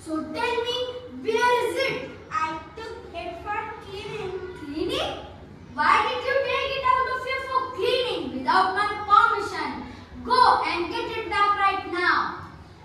So tell me, where is it? I took it for cleaning. Cleaning? Why did you take it out of here for cleaning without my permission? Go and get it back right now.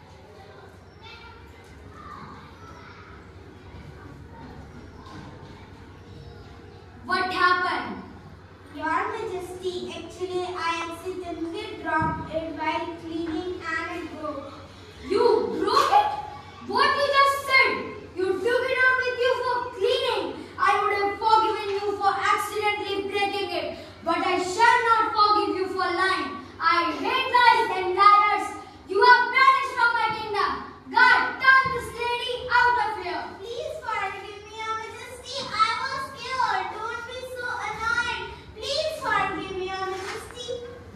What happened? Your Majesty, actually I accidentally dropped it while cleaning and it broke. You broke it? What you just said? You took it out with you for cleaning. I would have forgiven you for accidentally breaking it, but I shall not forgive you for lying. I hate lies and liars. You are banished from my kingdom. God, turn this lady out of here. Please forgive me, Your Majesty. I was scared. Don't be so annoyed. Please forgive me, Your Majesty.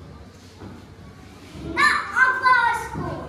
Now, Upper School.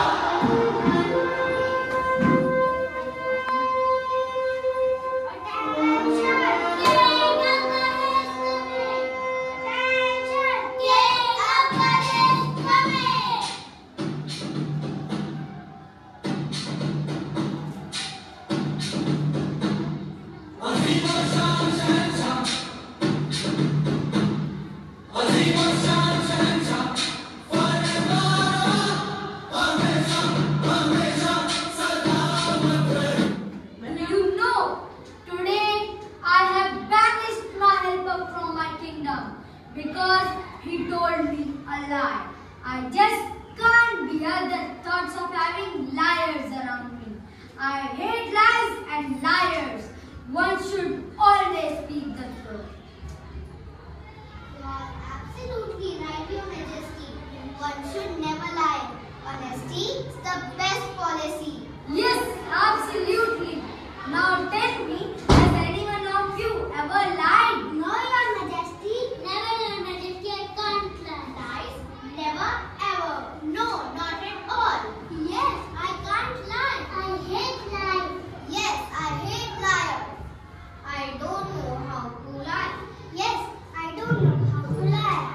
Because he told me a lie. I just can't bear the thoughts of having liars around me. I hate lies and liars. One should always speak the truth. You are absolutely right, Your Majesty. One should never lie. Honesty is the best policy. Yes, absolutely. Now tell me, has anyone of you ever lied? No, Your Majesty. Never, Your Majesty. I can't lie. Lies? Never, ever. No, not at all. Yes, I can't lie. I hate lies. Yes, I hate liars. I don't know how to lie. Yes, I don't know how to lie.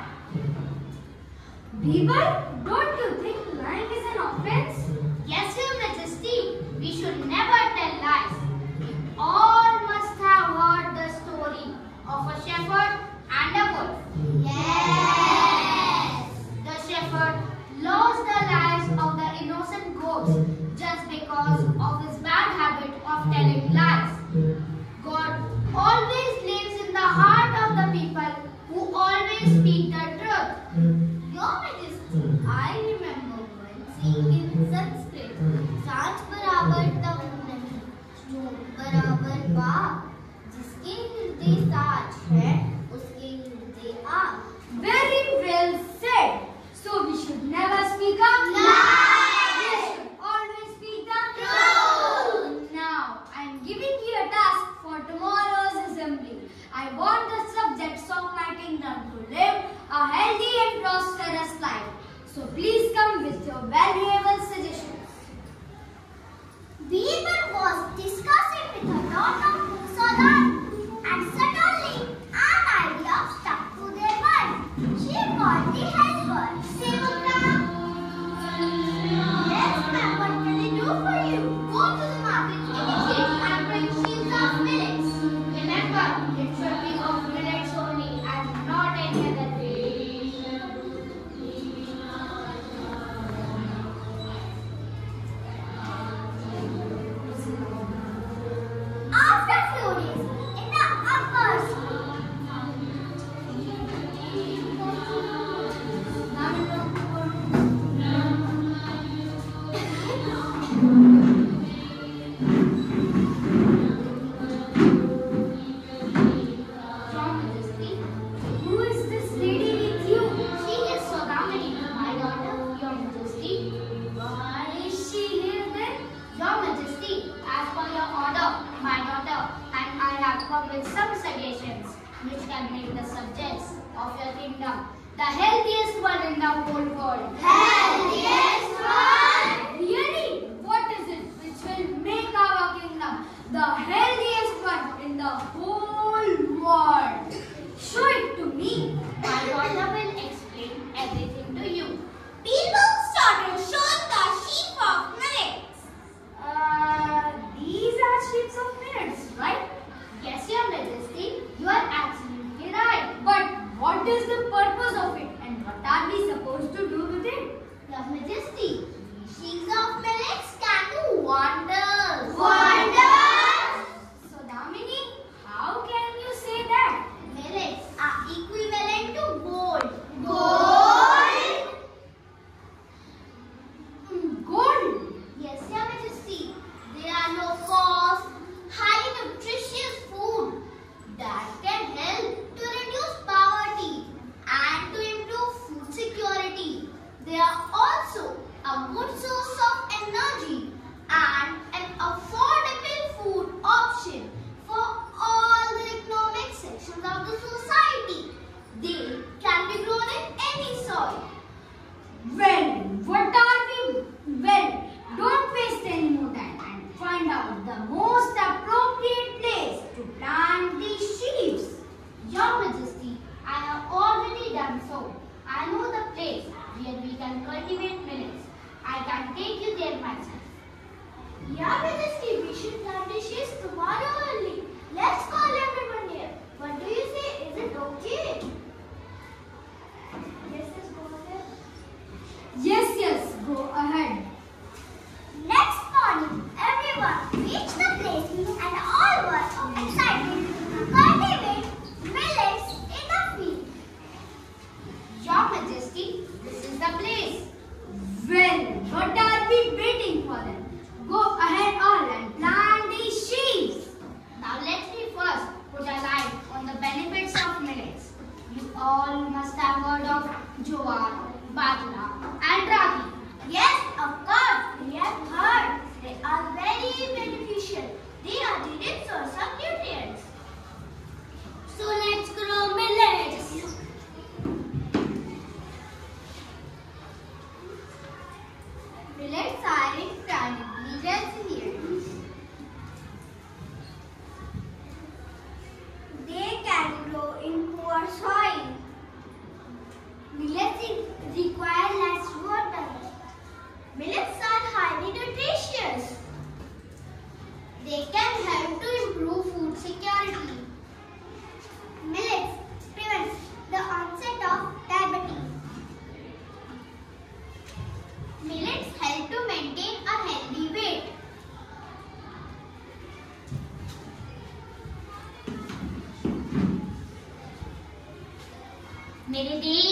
Birbal, don't you think lying is an offense? Yes, Your Majesty. We should never tell lies. All must have heard the story of a shepherd and a wolf. Yes! The shepherd lost the lives of the innocent goats just because of his bad habit of telling lies. God always lives in the heart of the people who always speak the truth. Your Majesty, I remember once seeing in Sanskrit, "Saach barabar tab nahi, झूठ बराबर बाप, जिसके हृदय साच है, उसके हृदय आग." Very well said. So we should never speak up. Lies. We should always speak the truth. Now I am giving you a task for tomorrow's assembly. I want the subjects of my kingdom to live a healthy and prosperous life. So please come with your valuable suggestions. Birbal was discussing with her daughter who saw that, and suddenly an idea stuck to their mind. She called the helper. "Sevaka." "Yes, ma'am, what can I do for you?" "Go to the market immediately and bring sheaves of millets. Remember, it should be of millets only and not any other grain." After a few days, in the upper school, Your Majesty, Who is this lady with you? she is Sodamani, my daughter. Your Majesty, Why is she here then? Your Majesty, as per your order, my daughter and I have come with some suggestions which can make the subjects of your kingdom the healthiest one in the whole world. Healthiest one? Really? What is it which will make our kingdom the healthiest one in the whole world? Show it to me. My daughter will explain everything to you. People started showing the sheep of millets. resilience. They can grow in poor soil. Millets require less water. Millets are highly nutritious. They can help to improve food security. Millets prevent the onset of diabetes. Millets help to maintain a healthy weight. मेरे देश